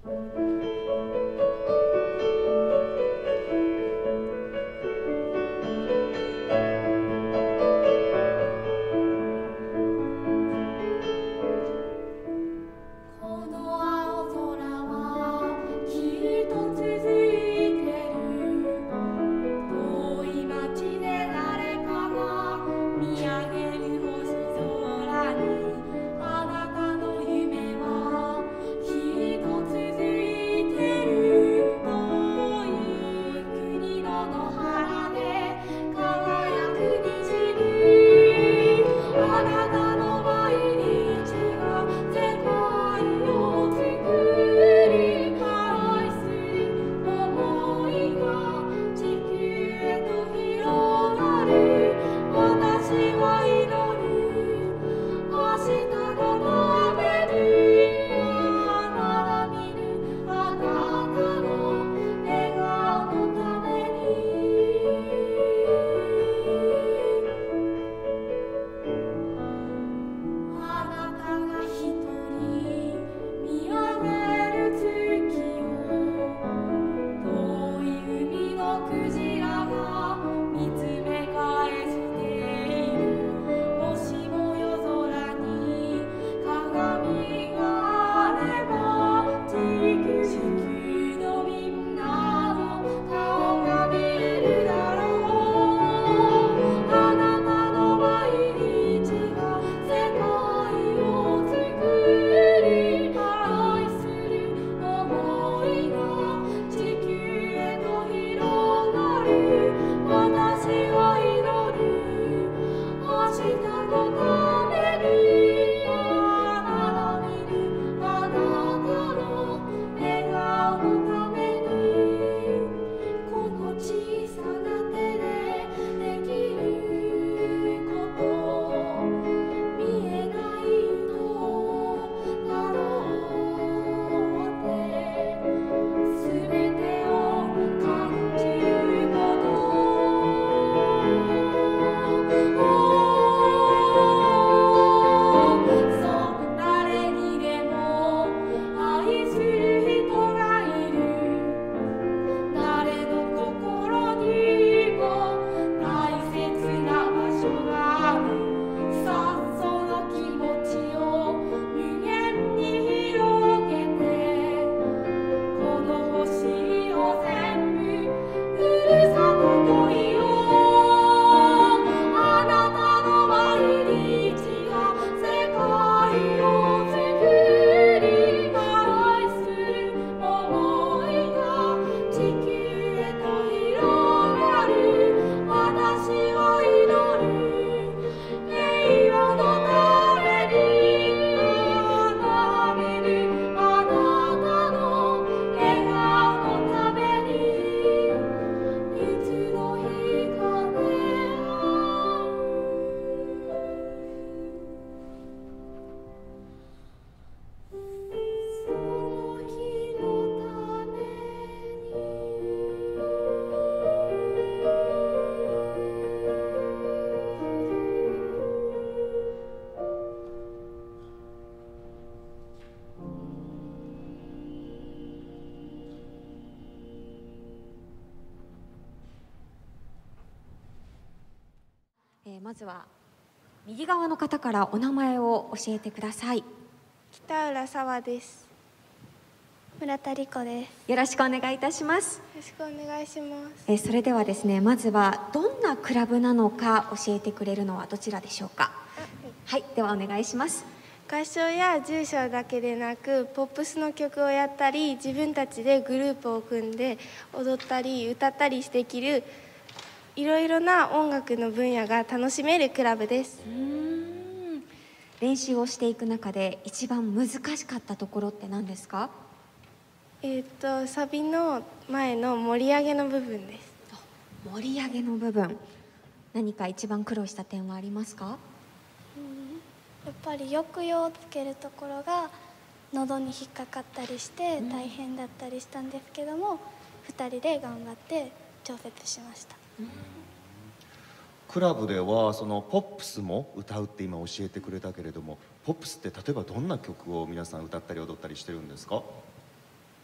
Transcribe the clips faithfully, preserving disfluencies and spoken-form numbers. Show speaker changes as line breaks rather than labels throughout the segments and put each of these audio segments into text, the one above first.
えー、まずは右側の方からお名前を教えてください。
北浦沢です。
村田理子です。
よろしくお願いいたします。
よろしくお願いします。
えー、それではですね、まずはどんなクラブなのか教えてくれるのはどちらでしょうか。はい、はい、ではお願いします。
合唱や住所だけでなくポップスの曲をやったり、自分たちでグループを組んで踊ったり歌ったりできるいろいろな音楽の分野が楽しめるクラブです。
うーん、練習をしていく中で一番難しかったところって何ですか？
えっとサビの前の盛り上げの部分です。
盛り上げの部分、何か一番苦労した点はありますか？
やっぱり抑揚をつけるところが喉に引っかかったりして大変だったりしたんですけども、うん、ふたりで頑張って調節しました。うん、
クラブではそのポップスも歌うって今教えてくれたけれども、ポップスって例えばどんな曲を皆さん歌ったり踊ったりしてるんですか？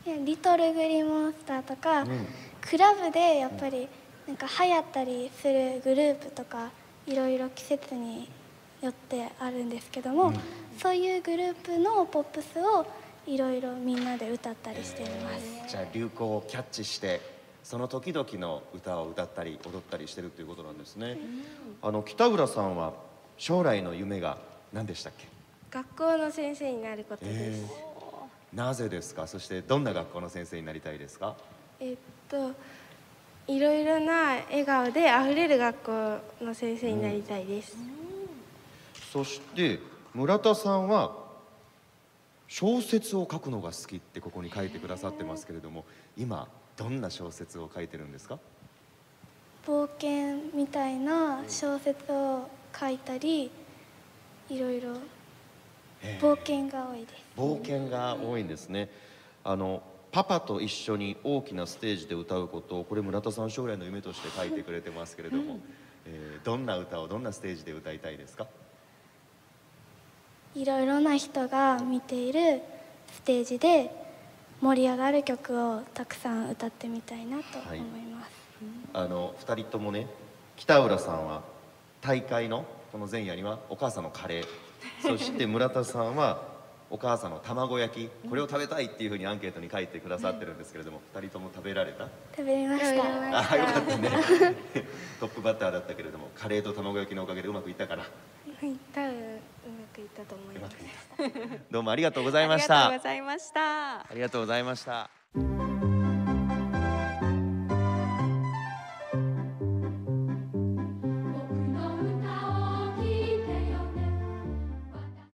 いやリトルグリーンモンスターとか、
うん
クラブでやっぱりなんか流行ったりするグループとかいろいろ季節によってあるんですけども、
うん
そういうグループのポップスをいろいろみんなで歌ったりしています。
じゃあ流行をキャッチしてその時々の歌を歌ったり踊ったりしてるということなんですね。あの北浦さんは将来の夢が何でしたっけ？
学校の先生になることです。
えーなぜですか？そしてどんな学校の先生になりたいですか？
えっといろいろな笑顔であふれる学校の先生になりたいです。
そして村田さんは小説を書くのが好きってここに書いてくださってますけれども、今どんな小説を書いてるんですか？
冒険みたいな小説を書いたり、いろいろ冒険が多いです。
冒険が多いんですね。あのパパと一緒に大きなステージで歌うことをこれ村田さん将来の夢として書いてくれてますけれども、えーどんな歌をどんなステージで歌いたいですか？
いろいろな人が見ているステージで盛り上がる曲をたくさん歌ってみたいなと思います。
あのふたりともね、北浦さんは大会のこの前夜にはお母さんのカレー、そして村田さんはお母さんの卵焼き、これを食べたいっていうふうにアンケートに書いてくださってるんですけれども、ふたりとも食べられた？
食べました。
ああよかったねトップバッターだったけれどもカレーと卵焼きのおかげでうまくいったかな？
はい、多分うまくいったと思いうま
ますく
す。
いったどうもありがとうございました。
ありがとうございました。
ありがとうございました。